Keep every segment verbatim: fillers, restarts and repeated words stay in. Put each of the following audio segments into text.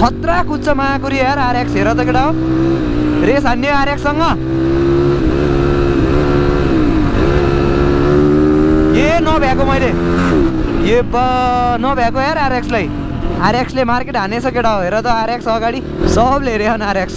खतरा कुद्छ महाकुरी यार आरएक्स हेर त केटा हो रेस हान्ने आरएक्स सँग ए नभ्याएको मैले ए बा नभ्याएको यार आरएक्स लाई आरएक्स ले मार्केट हानेछ केटा हो हेर त आरएक्स अगाडि सबले हेरेन आरएक्स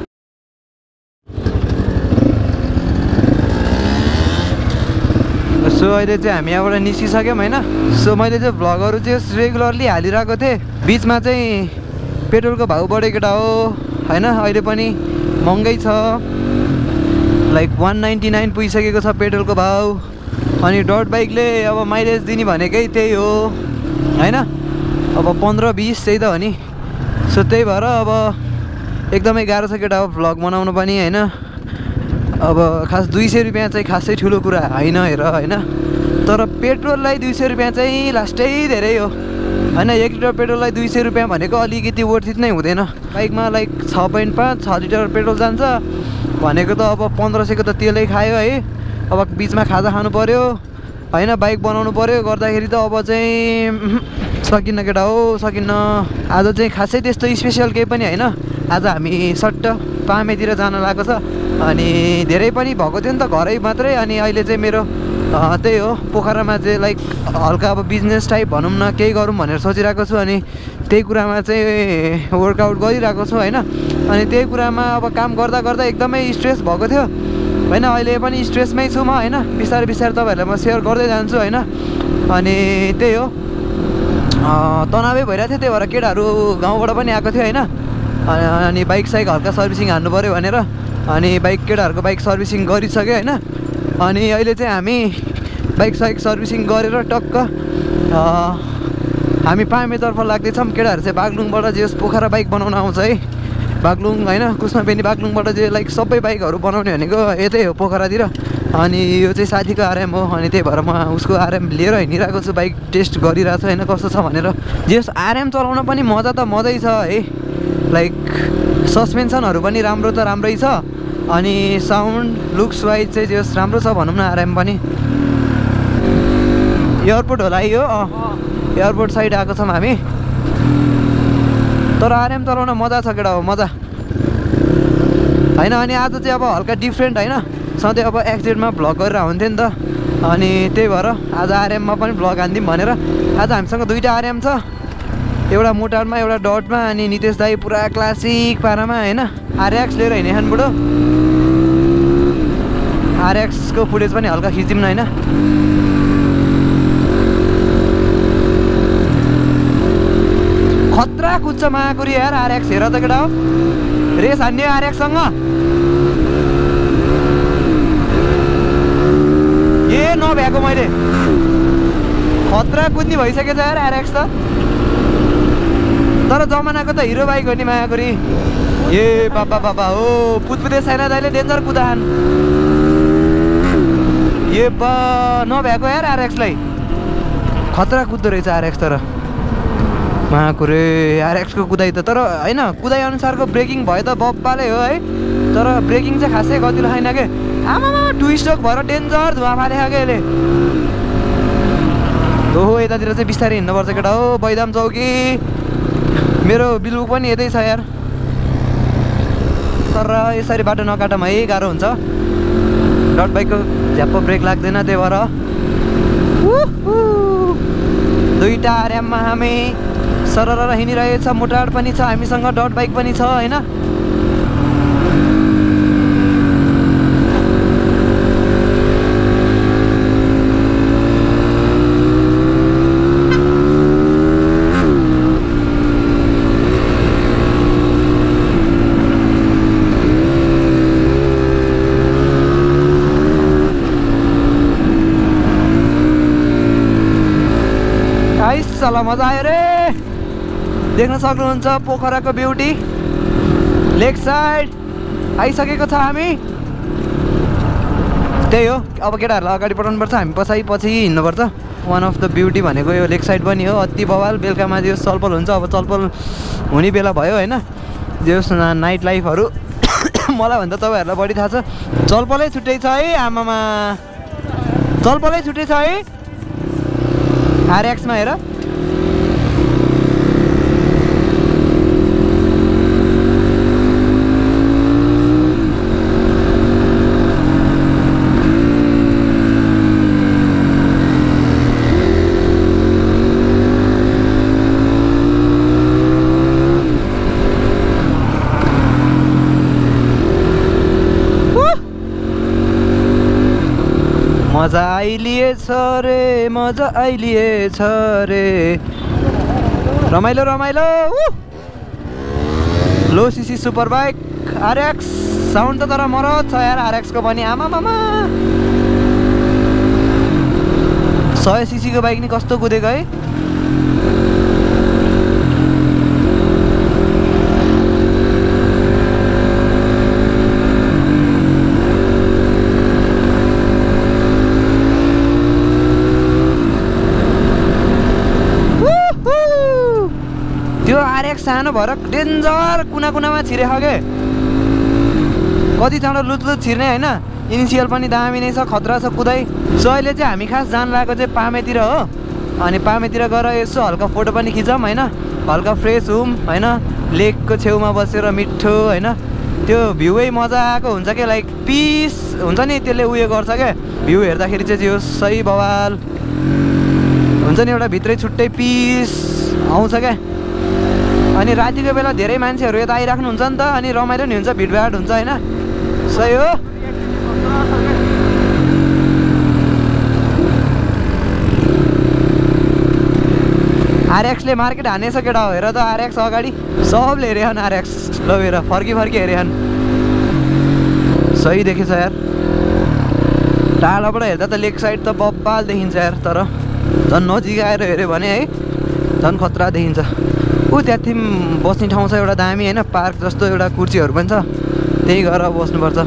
सो अहिले चाहिँ हामी यहाँबाट निस्किसक्यौँ होइन सो मैले चाहिँ भ्लगहरू चाहिँ रेगुलरली हालिरहेको थिएँ बिचमा चाहिँ पेट्रोलको भाउ बढेको केटा हो होइन अहिले पनि महँगै छ लाइक वान नाइन्टी नाइन पुगिसकेको छ पेट्रोलको भाउ अनि डट बाइकले अब माइलेज दिने भनेकै त्यही हो होइन अब पन्ध्र बिस त्यही त हो नि सो त्यही भएर अब एकदमै गाह्रो छ केटा हो भ्लग बनाउनु पनि होइन अब खास दुई सय रुपियाँ चाहिँ खासै ठुलो कुरा होइन हेर होइन तर पेट्रोललाई दुई सय रुपियाँ चाहिँ लास्टै धेरै हो होइन एक लिटर पेट्रोललाई दुई सय रुपियाँ भनेको अलिकति वर्थ इट नै हुँदैन बाइकमा लाइक छ पोइन्ट पाँच छ लिटर पेट्रोल जान्छ भनेको त अब पन्ध्र सयको त तेलै खायो है अब बिचमा खाजा खानु पऱ्यो होइन बाइक बनाउनु पऱ्यो गर्दाखेरि त अब चाहिँ सकिन्न केटा हो सकिन्न आज चाहिँ खासै त्यस्तो स्पेसल केही पनि होइन आज हामी सट्ट पामेतिर जान लागेको छ अनि धेरै पनि भएको थियो नि त घरै मात्रै अनि अहिले चाहिँ मेरो त्यही हो पोखरामा चाहिँ लाइक हल्का अब बिजनेस टाइप भनौँ न केही गरौँ भनेर सोचिरहेको छु अनि त्यही कुरामा चाहिँ वर्कआउट गरिरहेको छु होइन अनि त्यही कुरामा अब काम गर्दा गर्दा एकदमै स्ट्रेस भएको थियो होइन अहिले पनि स्ट्रेसमै छु म होइन बिस्तारै बिस्तारै तपाईँहरूलाई म सेयर गर्दै जान्छु होइन अनि त्यही हो तनावै भइरहेको थियो त्यही भएर केटाहरू गाउँबाट पनि आएको थियो होइन अनि बाइक साइक हल्का सर्भिसिङ हान्नु पऱ्यो भनेर अनि बाइक केटाहरूको बाइक सर्भिसिङ गरिसक्यो होइन अनि अहिले चाहिँ हामी बाइक साइक सर्भिसिङ गरेर टक्क हामी पामेतर्फ लाग्दैछौँ केटाहरू चाहिँ बागलुङबाट जे पोखरा बाइक बनाउन आउँछ है बागलुङ होइन कुस्मा पेनी बागलुङबाट चाहिँ लाइक सबै बाइकहरू बनाउने भनेको यतै हो पोखरातिर अनि यो चाहिँ साथीको आरएम हो अनि त्यही भएर म उसको आरएम लिएर हिँडिरहेको छु बाइक टेस्ट गरिरहेको छु होइन कस्तो छ भनेर जे आरएम चलाउन पनि मजा त मजै छ है लाइक सस्पेन्सनहरू पनि राम्रो त राम्रै छ अनि साउन्ड लुक्स वाइज चाहिँ जे राम्रो छ भनौँ न आरएम पनि एयरपोर्ट होला यो अँ एयरपोर्ट साइड आएको छौँ हामी तर आरएम चलाउन मजा छ केटा हो मजा होइन अनि आज चाहिँ अब हल्का डिफ्रेन्ट होइन सधैँ अब एक्सिडेन्टमा भ्लग गरेर हुन्थ्यो नि त अनि त्यही भएर आज आरएममा पनि भ्लग हान्दिउँ भनेर आज हामीसँग दुईवटा आरएम छ एउटा मोटारमा एउटा डटमा अनि नितेश दाई पुरा क्लासिक पारामा होइन आरएक्स लिएर हिँडेछन् बुढो आरएक्सको फुटेज पनि हल्का खिचिदिउँ न होइन खतरा कुद्छ महाकुरी यार आरएक्स हेर त केटा हो रेस हान्ने आरएक्ससँग ए नभ्याएको मैले खतरा कुद्ने भइसकेछ यार आरएक्स त तर जमानाको त हिरो बाइक हो नि महाकुरी ए बाबा बाबा हो पुतपुते साइना दाइले डेन्जर कुदान ए बा नभ्याएको यार आरएक्सलाई खतरा कुद्दो रहेछ आरएक्स तर महाकुरे आरएक्सको कुदाइ त तर होइन कुदाइ अनुसारको ब्रेकिङ भयो त बब्बाले हो है तर ब्रेकिङ चाहिँ खासै गतिलो छैन के आमामा टु स्ट्रोक भएर डेन्जर धुवा फालेको क्या यसले हो यतातिर चाहिँ बिस्तारै हिँड्नुपर्छ केटा हो बैदाम चौकी मेरो बिलुक पनि यतै छ यार तर यसरी बाटो नकाटमा है गाह्रो हुन्छ डट बाइकको झ्याप्प ब्रेक लाग्दैन त्यही भएर दुईवटा आरएममा हामी सरर हिँडिरहेछ मोटार पनि छ हामीसँग डट बाइक पनि छ होइन चला मजा आयो रे देख्न सक्नुहुन्छ पोखराको ब्युटी लेक साइड आइसकेको छ हामी त्यही हो अब केटाहरूलाई अगाडि पठाउनुपर्छ हामी पछाडि पछि हिँड्नुपर्छ वान अफ द ब्युटी भनेको यो लेक साइड पनि हो अति बवाल बेलुकामा जो चलपल हुन्छ अब चलपल हुने बेला भयो होइन जो नाइट लाइफहरू मलाई भन्दा तपाईँहरूलाई बढी थाहा छ चलपलै छुट्टै छ है आमामा चलपलै छुट्टै छ है आरएक्समा हेर मजा आइलिएछ रे मजा आइलिएछ रे रमाइलो रमाइलो लो CC super bike RX sound त तर मरत छ यार आरएक्स को पनि आमा मामा सय सीसी को बाइक नि कस्तो कुदेको है त्यो आरएक्स सानो भएर डेन्जर कुना कुनामा छिरेको के कति चाँडो लुच लुच छिर्ने होइन इनिसियल पनि दामी नै छ खतरा छ कुदाइ सो अहिले चाहिँ हामी खास जान लागेको चाहिँ पामेतिर हो अनि पामेतिर गएर यसो हल्का फोटो पनि खिचौँ होइन हल्का फ्रेस हुम होइन लेकको छेउमा बसेर मिठो होइन त्यो भ्यूै मजाको हुन्छ क्या लाइक पिस हुन्छ नि त्यसले उयो गर्छ क्या भ्यू हेर्दाखेरि चाहिँ त्यो सही बवाल हुन्छ नि एउटा भित्रै छुट्टै पिस आउँछ क्या अनि रातिको बेला धेरै मान्छेहरू यता आइराख्नुहुन्छ नि त अनि रमाइलो नि हुन्छ भिडभाड हुन्छ होइन सही हो आरएक्सले मार्केट हानेछ केटा हो हेर त आरएक्स अगाडि सबले हेरेछन् आरएक्स ल हेर फर्की फर्की हेरेछन् सही देखेछ यार टाढाबाट हेर्दा त लेक साइड त बब्बाल देखिन्छ यार तर झन् नजिक आएर हेऱ्यो भने है झन् खतरा देखिन्छ ऊ त्यहाँ बस्ने ठाउँ छ एउटा दामी होइन पार्क जस्तो एउटा कुर्सीहरू पनि छ त्यही गएर बस्नुपर्छ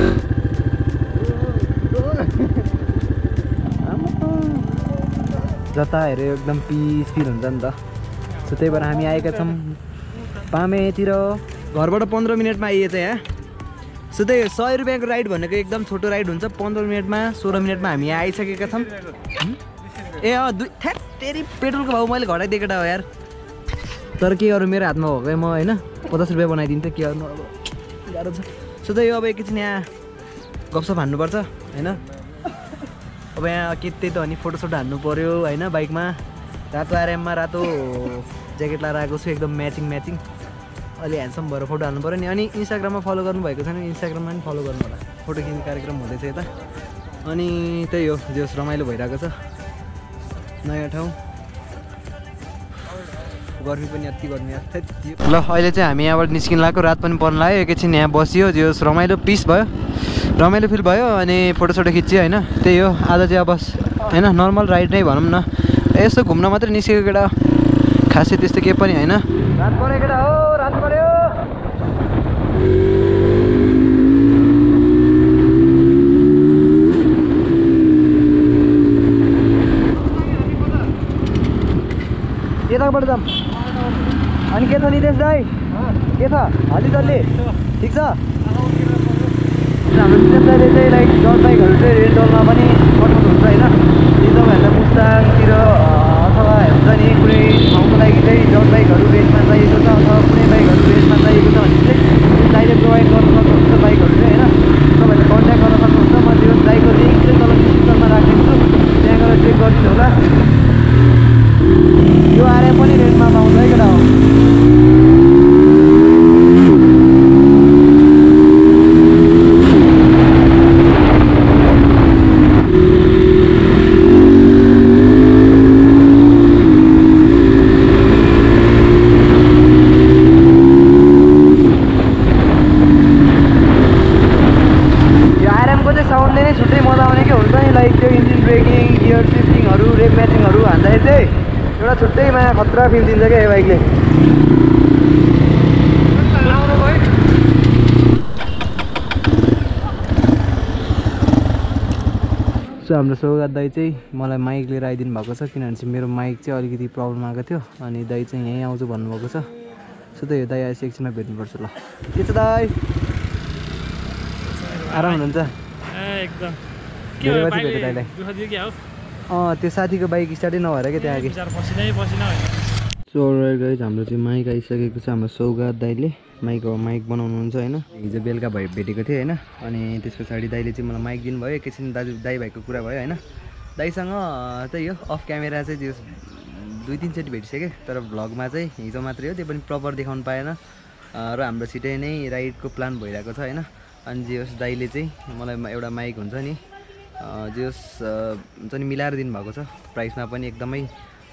जता हेऱ्यो एकदम पिस फिल हुन्छ नि त सो त्यही भएर हामी आएका छौँ पामेतिर घरबाट पन्ध्र मिनटमा आइएछ यहाँ सो त्यही सय रुपियाँको राइड भनेको एकदम छोटो राइड हुन्छ पन्ध्र मिनटमा सोह्र मिनटमा हामी यहाँ आइसकेका छौँ ए अँ दुई थ्याटेरी पेट्रोलको भाउ मैले घटाइदिएको हो यार तर के गर्नु मेरो हातमा भएको म होइन पचास रुपियाँ बनाइदिन्थेँ के गर्नु अब गाह्रो छ सो त्यही अब एकैछिन यहाँ गफसप हान्नुपर्छ होइन अब यहाँ के त्यही त अनि फोटोसोटो हान्नु पऱ्यो होइन बाइकमा रातो आरएममा रातो ज्याकेट लगाएर आएको छु एकदम म्याचिङ म्याचिङ अलि ह्यान्डसम भएर फोटो हाल्नु पऱ्यो नि अनि इन्स्टाग्राममा फलो गर्नुभएको छैन इन्स्टाग्राममा पनि फलो गर्नु होला फोटो खिच्ने कार्यक्रम हुँदैछ यता अनि त्यही हो जस रमाइलो भइरहेको छ नयाँ ठाउँ गर्मी पनि अति गर्मी ल अहिले चाहिँ हामी यहाँबाट निस्किन लाग्यो रात पनि पर्न लाग्यो एकैछिन यहाँ बसियो जो रमाइलो पिस भयो रमाइलो फिल भयो अनि फोटोसोटो खिच्यो होइन त्यही हो आज चाहिँ अब होइन नर्मल राइड नै भनौँ न यसो घुम्न मात्रै निस्केको केटा खासै त्यस्तो केही पनि होइन रात पऱ्यो केटा हो रात पऱ्यो यताबाट जाऊँ अनि के छ नितेश दाई के छ हाली जल्दी ठिक छ हाम्रो नितेश दाइले चाहिँ लाइक जर्ज बाइकहरू चाहिँ रेन्टलमा पनि पठाउनुहुन्छ होइन यदि तपाईँहरूलाई मुस्ताङतिर अथवा हुन्छ नि कुनै ठाउँको लागि चाहिँ जर्ज बाइकहरू रेन्टमा चाहिएको छ अथवा कुनै बाइकहरू रेन्टमा चाहिएको छ भने चाहिँ दाइले प्रोभाइड गर्न सक्नुहुन्छ बाइकहरू चाहिँ होइन तपाईँहरूले कन्ट्याक्ट गर्न सक्नुहुन्छ म त्यो दाइको लिङ्क चाहिँ तल डिस्क्रिप्सनमा राखिदिन्छु त्यहाँ गएर चेक गरिदिनु होला यो आरएम पनि रेन्टमा पाउँछ है केटा हो छुट्टैमा खतरा फिल दिन्छ क्या यो बाइकले सो हाम्रो सौगात दाइ चाहिँ मलाई माइक लिएर आइदिनु भएको छ किनभने चाहिँ मेरो माइक चाहिँ अलिकति प्रब्लम आएको थियो अनि दाइ चाहिँ यहीँ आउँछु भन्नुभएको छ सो त्यही हो दाइ आएपछि एकछिनमा भेट्नुपर्छ ल के छ दाइ आराम हुनुहुन्छ एकदम अँ त्यो साथीको बाइक स्टार्टै नभएर क्या त्यहाँ अघि सो गाइस हाम्रो चाहिँ माइक आइसकेको छ हाम्रो सौगात दाइले माइक माइक बनाउनुहुन्छ होइन हिजो बेलुका भए भेटेको थिएँ होइन अनि त्यस पछाडि दाइले चाहिँ मलाई माइक दिनुभयो एकैछिन दाजु दाइ भाइको कुरा भयो होइन दाइसँग त्यही हो अफ क्यामेरा चाहिँ त्यो दुई तिनचोटि भेटिसकेँ तर भ्लगमा चाहिँ हिजो मात्रै हो त्यो पनि प्रपर देखाउनु पाएन र हाम्रो छिटै नै राइडको प्लान भइरहेको छ होइन अनि जे होस् दाइले चाहिँ मलाई एउटा माइक हुन्छ नि जे होस् हुन्छ नि मिलाएर दिनुभएको छ, प्राइसमा पनि एकदमै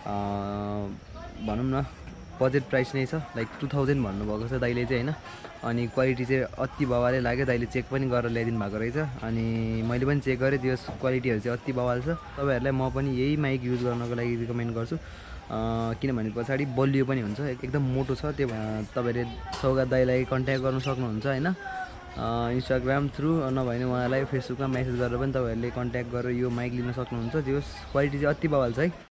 भनौँ न बजेट प्राइस नै छ, लाइक टु थाउजन्ड भन्नुभएको छ दाइले चाहिँ होइन। अनि क्वालिटी चाहिँ अति बवालै लाग्यो, दाइले चेक पनि गरेर ल्याइदिनु भएको रहेछ। अनि मैले पनि चेक गरेँ, त्यो क्वालिटीहरू चाहिँ अति बवाल छ। तपाईँहरूलाई म पनि यही माइक युज गर्नको लागि रिकमेन्ड गर्छु, किनभने पछाडि बलियो पनि हुन्छ, एकदम मोटो छ। त्यो तपाईँले सौगात दाइलाई कन्ट्याक्ट गर्नु सक्नुहुन्छ होइन, इन्स्टाग्राम थ्रु, नभए भने उहाँलाई फेसबुकमा मेसेज गरेर पनि तपाईँहरूले कन्ट्याक्ट गरेर यो माइक लिन सक्नुहुन्छ। त्यो क्वालिटी चाहिँ अति बवाल छ है।